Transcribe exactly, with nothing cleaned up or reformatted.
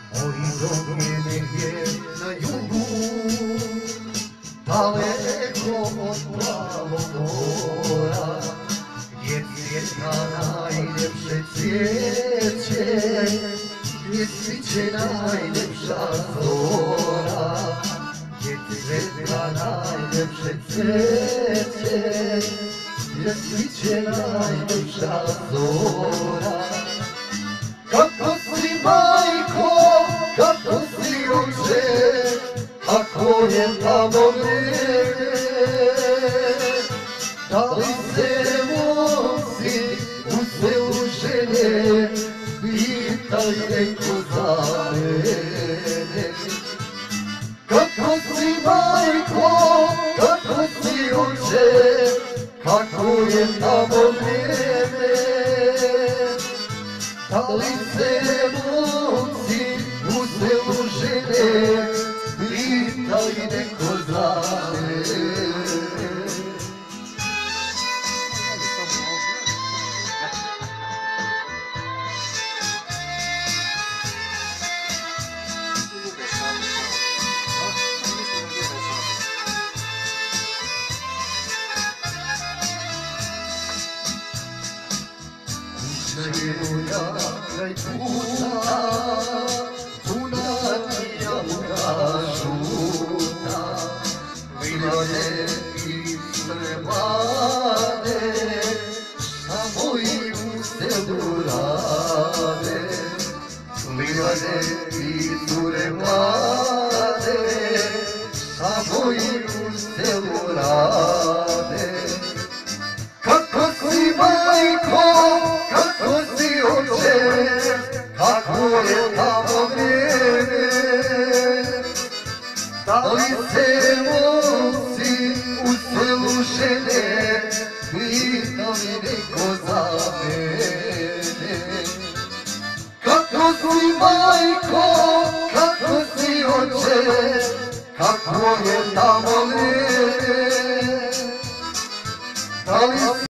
Moj dom je negdje na jugu, daleko od plavog mora, gdje cvjeta najljepše cvijeće, gdje sviće najljepša zora, gdje cvjeta najljepše cvijeće, gdje sviće najljepša zora. Kako si majko, kako si oče, kako je tamo vrijeme, da li se momci u selu žene pitaju neko za mene? Kako si majko, kako si oče, kako je tamo vrijeme, da li se momci u selu žene pitaju neko za mene? Kuća je moja kraj puta, puna ti jabuka žuta, livade i stremade, šta moji u selu rade. Livade i stremade, šta moji u selu rade. Kako si majko, kako si oče, kako je tamo vrijeme, da li se momci u selu žene pitali neko za mene? Kako si majko, kako si oče, kako je tamo vrijeme, da li